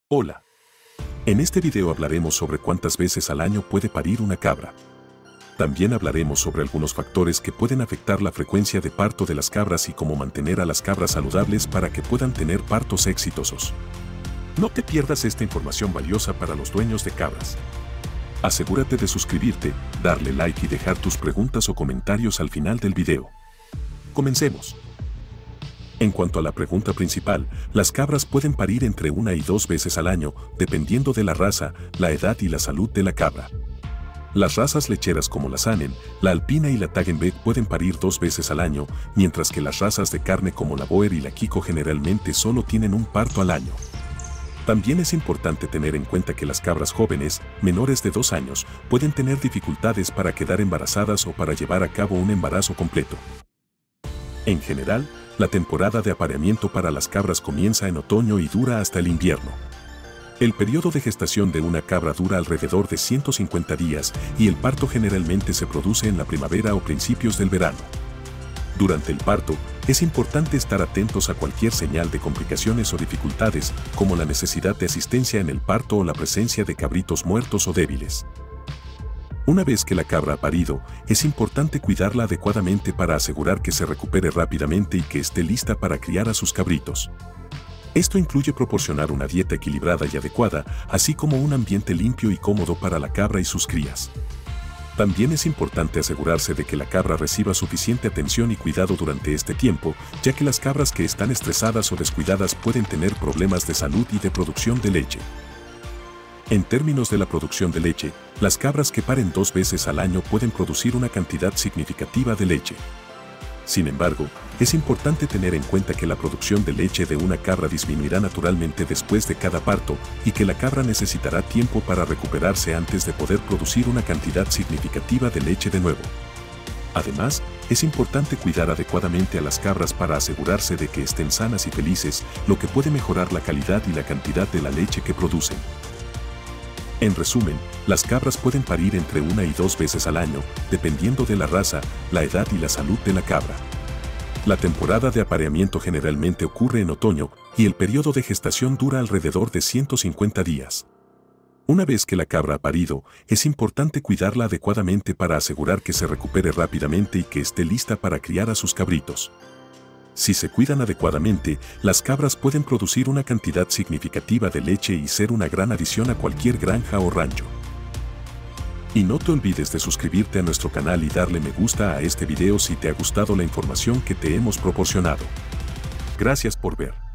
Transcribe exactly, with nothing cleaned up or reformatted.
Hola. En este video hablaremos sobre cuántas veces al año puede parir una cabra. También hablaremos sobre algunos factores que pueden afectar la frecuencia de parto de las cabras y cómo mantener a las cabras saludables para que puedan tener partos exitosos. No te pierdas esta información valiosa para los dueños de cabras. Asegúrate de suscribirte, darle like y dejar tus preguntas o comentarios al final del video. Comencemos. En cuanto a la pregunta principal, las cabras pueden parir entre una y dos veces al año, dependiendo de la raza, la edad y la salud de la cabra. Las razas lecheras como la Saanen, la Alpina y la Taggenbeck pueden parir dos veces al año, mientras que las razas de carne como la Boer y la Kiko generalmente solo tienen un parto al año. También es importante tener en cuenta que las cabras jóvenes, menores de dos años, pueden tener dificultades para quedar embarazadas o para llevar a cabo un embarazo completo. En general, la temporada de apareamiento para las cabras comienza en otoño y dura hasta el invierno. El periodo de gestación de una cabra dura alrededor de ciento cincuenta días y el parto generalmente se produce en la primavera o principios del verano. Durante el parto, es importante estar atentos a cualquier señal de complicaciones o dificultades, como la necesidad de asistencia en el parto o la presencia de cabritos muertos o débiles. Una vez que la cabra ha parido, es importante cuidarla adecuadamente para asegurar que se recupere rápidamente y que esté lista para criar a sus cabritos. Esto incluye proporcionar una dieta equilibrada y adecuada, así como un ambiente limpio y cómodo para la cabra y sus crías. También es importante asegurarse de que la cabra reciba suficiente atención y cuidado durante este tiempo, ya que las cabras que están estresadas o descuidadas pueden tener problemas de salud y de producción de leche. En términos de la producción de leche, las cabras que paren dos veces al año pueden producir una cantidad significativa de leche. Sin embargo, es importante tener en cuenta que la producción de leche de una cabra disminuirá naturalmente después de cada parto y que la cabra necesitará tiempo para recuperarse antes de poder producir una cantidad significativa de leche de nuevo. Además, es importante cuidar adecuadamente a las cabras para asegurarse de que estén sanas y felices, lo que puede mejorar la calidad y la cantidad de la leche que producen. En resumen, las cabras pueden parir entre una y dos veces al año, dependiendo de la raza, la edad y la salud de la cabra. La temporada de apareamiento generalmente ocurre en otoño y el periodo de gestación dura alrededor de ciento cincuenta días. Una vez que la cabra ha parido, es importante cuidarla adecuadamente para asegurar que se recupere rápidamente y que esté lista para criar a sus cabritos. Si se cuidan adecuadamente, las cabras pueden producir una cantidad significativa de leche y ser una gran adición a cualquier granja o rancho. Y no te olvides de suscribirte a nuestro canal y darle me gusta a este video si te ha gustado la información que te hemos proporcionado. Gracias por ver.